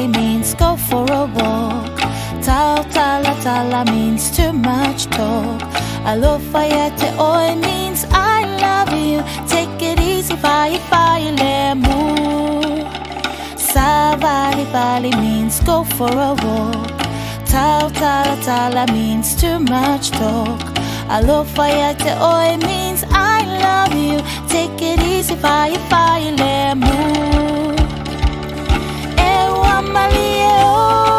Savalivali means go for a walk. Tautalatala means too much talk. Alofa means I love you. Take it easy, faifai, lemu. Savalivali means go for a walk. Tautalatala means too much talk. Alofa means I love you. Take it easy, faifai, lemu. Malie.